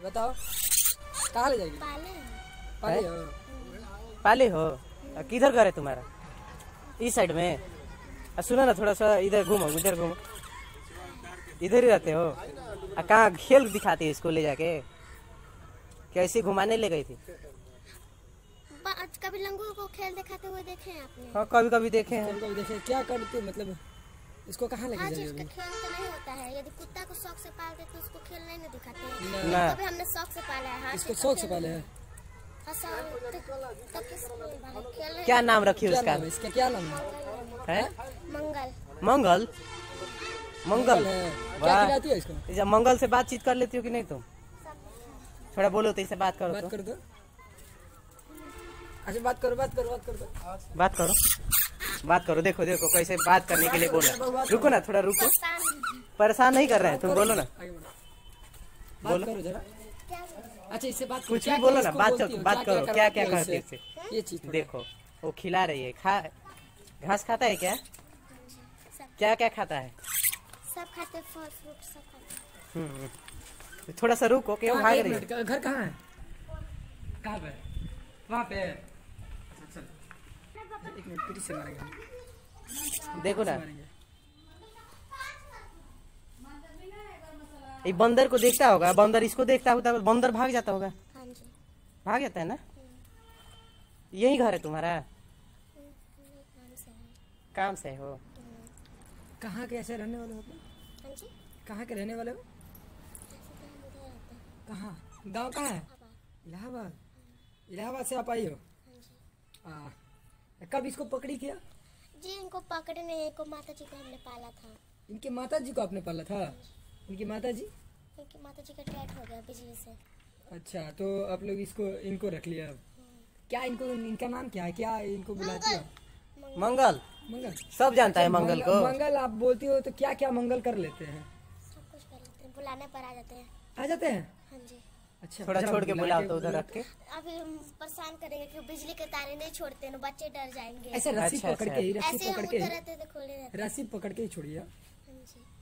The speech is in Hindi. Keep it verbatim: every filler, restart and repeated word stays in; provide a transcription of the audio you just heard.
बताओ कहाँ ले जाएगी? पाले पाले हो? पाले हो? किधर घर है तुम्हारा? इस साइड में? सुनो ना, थोड़ा सा इधर घूमो, इधर घूमो। इधर ही रहते हो? कहाँ खेल दिखाती है इसको ले जाके? कैसे घुमाने ले गई थी? कभी लंगूर को खेल दिखाते हुए देखे हैं आपने? हाँ, कभी कभी देखे हैं। कभी कभी देखे। क्या करते मतलब इसको कहाँ लेके जाएगी? इसका खेल तो नहीं होता है। यदि कुत्ता को शौक से पालते तो उसको खेल नहीं ना दिखाते हैं। ना। कभी हमने शौक से पाला है। इसको शौक से पाले है? क्या नाम रखी उसका? इसका क्या नाम है? मंगल। मंगल? मंगल क्या खिलाती है इसको? जब मंगल से बातचीत कर लेती हो कि नहीं तुम? थोड़ा बोलो तो, इससे बात करो। बात कर दो। अच्छा बात करो, बात करो, बात करो, बात करो, बात करो। देखो देखो कैसे बात करने के लिए बोल रहा है। रुको ना, थोड़ा रुको। परेशान नहीं कर रहे हैं तुम, बोलो ना, बोलो करो जरा। अच्छा इससे बात कुछ भी बोलो ना, बात बात करो। क्या क्या करती है इससे? ये चीज देखो वो खिला रही है। खा घास खाता है क्या? क्या क्या खाता है? सब खाते, फल फ्रूट सब खाते। हम्म, थोड़ा सा रुको, क्यों भाग रही है? घर कहाँ है? कहाँ पे? वहाँ पे। एक मिनट, फिर से मारेंगे। देखो ना, ये बंदर को देखता होगा, बंदर इसको देखता होगा, बंदर भाग जाता होगा। हाँ जी। भाग जाता है ना? यही घर है तुम्हारा? काम से हो? कहाँ के ऐसे रहने वाले हो? हाँ जी। कहाँ के रहने वाले हो? कहाँ? गाँव कहाँ है? इलाहाबाद। इलाहाबाद से आप आई हो? हाँ। कब इसको पकड़ी किया? जी इनको पकड़ने इनको माता जी को हमने पाला था। इनके माता जी को आपने पाला था? इनकी माता जी? इनकी माता जी का डेथ हो गया बिजली से। अच्छा, तो आप लोग इसको इनको रख लिया। क्या इनको, इनका नाम क्या है? क्या इनको बुलाती हो? मंगल। मंगल सब जानता है मंगल को। मंगल आप बोलती हो तो क्या क्या मंगल कर लेते हैं? सब कुछ कर लेते हैं, बुलाने पर आ जाते हैं। आ जाते हैं? हाँ जी। अच्छा, थोड़ा छोड़ के बुलाओ तो उधर रख के। अभी हम परेशान करेंगे कि बिजली के तारे नहीं छोड़ते ना, बच्चे डर जाएंगे। ऐसे रस्सी अच्छा, पकड़ के ही, रस्सी ऐसे हम पकड़ के उधर रहते थे, खोले रहते। रस्सी पकड़ के ही छोड़िए। हाँ जी।